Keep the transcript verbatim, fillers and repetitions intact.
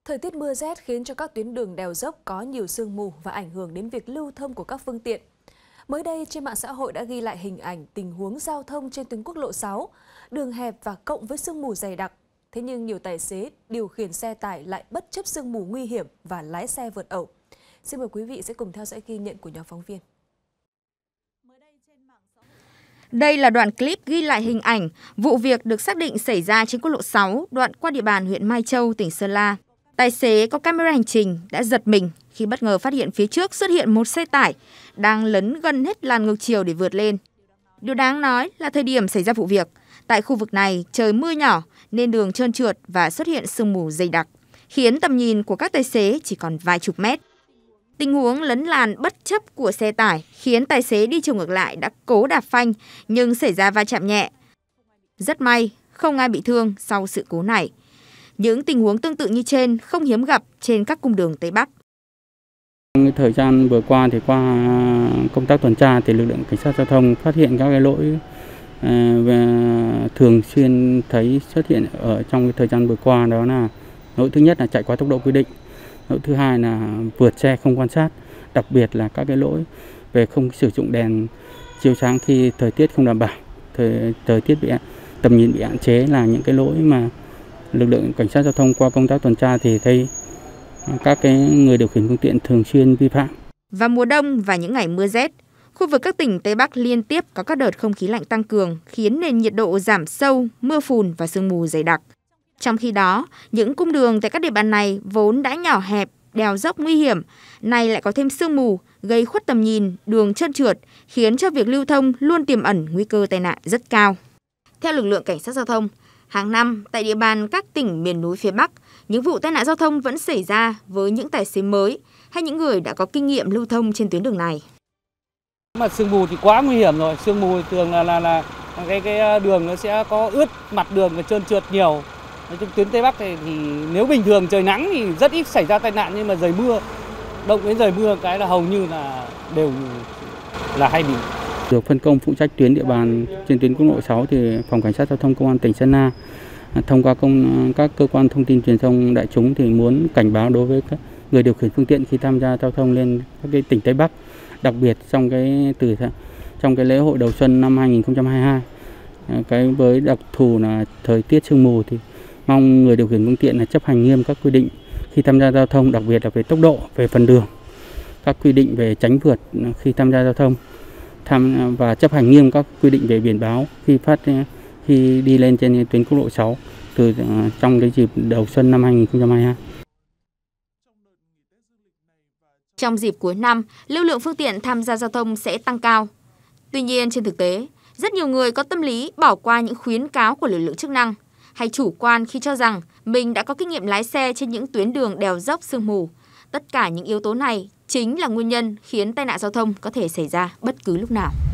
Thời tiết mưa rét khiến cho các tuyến đường đèo dốc có nhiều sương mù và ảnh hưởng đến việc lưu thông của các phương tiện. Mới đây, trên mạng xã hội đã ghi lại hình ảnh tình huống giao thông trên tuyến quốc lộ sáu, đường hẹp và cộng với sương mù dày đặc. Thế nhưng nhiều tài xế điều khiển xe tải lại bất chấp sương mù nguy hiểm và lái xe vượt ẩu. Xin mời quý vị sẽ cùng theo dõi ghi nhận của nhóm phóng viên. Đây là đoạn clip ghi lại hình ảnh vụ việc được xác định xảy ra trên quốc lộ sáu, đoạn qua địa bàn huyện Mai Châu, tỉnh Sơn La. Tài xế có camera hành trình đã giật mình khi bất ngờ phát hiện phía trước xuất hiện một xe tải đang lấn gần hết làn ngược chiều để vượt lên. Điều đáng nói là thời điểm xảy ra vụ việc, tại khu vực này trời mưa nhỏ nên đường trơn trượt và xuất hiện sương mù dày đặc, khiến tầm nhìn của các tài xế chỉ còn vài chục mét. Tình huống lấn làn bất chấp của xe tải khiến tài xế đi chiều ngược lại đã cố đạp phanh nhưng xảy ra va chạm nhẹ. Rất may, không ai bị thương sau sự cố này. Những tình huống tương tự như trên không hiếm gặp trên các cung đường Tây Bắc. Thời gian vừa qua thì qua công tác tuần tra thì lực lượng cảnh sát giao thông phát hiện các cái lỗi và thường xuyên thấy xuất hiện ở trong cái thời gian vừa qua, đó là lỗi thứ nhất là chạy quá tốc độ quy định, lỗi thứ hai là vượt xe không quan sát, đặc biệt là các cái lỗi về không sử dụng đèn chiếu sáng khi thời tiết không đảm bảo, thời, thời tiết bị tầm nhìn bị hạn chế là những cái lỗi mà lực lượng cảnh sát giao thông qua công tác tuần tra thì thấy các cái người điều khiển phương tiện thường xuyên vi phạm. Vào mùa đông và những ngày mưa rét, khu vực các tỉnh Tây Bắc liên tiếp có các đợt không khí lạnh tăng cường khiến nền nhiệt độ giảm sâu, mưa phùn và sương mù dày đặc. Trong khi đó, những cung đường tại các địa bàn này vốn đã nhỏ hẹp, đèo dốc nguy hiểm, nay lại có thêm sương mù, gây khuất tầm nhìn, đường trơn trượt, khiến cho việc lưu thông luôn tiềm ẩn nguy cơ tai nạn rất cao. Theo lực lượng cảnh sát giao thông, hàng năm tại địa bàn các tỉnh miền núi phía Bắc, những vụ tai nạn giao thông vẫn xảy ra với những tài xế mới hay những người đã có kinh nghiệm lưu thông trên tuyến đường này. Mà sương mù thì quá nguy hiểm rồi, sương mù thường là là là cái cái đường nó sẽ có ướt mặt đường và trơn trượt nhiều. Trên tuyến Tây Bắc thì, thì nếu bình thường trời nắng thì rất ít xảy ra tai nạn, nhưng mà trời mưa, động đến trời mưa cái là hầu như là đều là hay bị. Được phân công phụ trách tuyến địa bàn trên tuyến quốc lộ sáu thì phòng cảnh sát giao thông công an tỉnh Sơn La thông qua công các cơ quan thông tin truyền thông đại chúng thì muốn cảnh báo đối với các người điều khiển phương tiện khi tham gia giao thông lên các cái tỉnh Tây Bắc, đặc biệt trong cái từ trong cái lễ hội đầu xuân năm hai nghìn không trăm hai mươi hai, cái với đặc thù là thời tiết sương mù thì mong người điều khiển phương tiện là chấp hành nghiêm các quy định khi tham gia giao thông, đặc biệt là về tốc độ, về phần đường, các quy định về tránh vượt khi tham gia giao thông, tham và chấp hành nghiêm các quy định về biển báo khi phát khi đi lên trên tuyến quốc lộ sáu từ trong cái dịp đầu xuân năm hai nghìn không trăm hai mươi hai. Trong dịp cuối năm, lưu lượng phương tiện tham gia giao thông sẽ tăng cao. Tuy nhiên, trên thực tế, rất nhiều người có tâm lý bỏ qua những khuyến cáo của lực lượng chức năng hay chủ quan khi cho rằng mình đã có kinh nghiệm lái xe trên những tuyến đường đèo dốc sương mù. Tất cả những yếu tố này chính là nguyên nhân khiến tai nạn giao thông có thể xảy ra bất cứ lúc nào.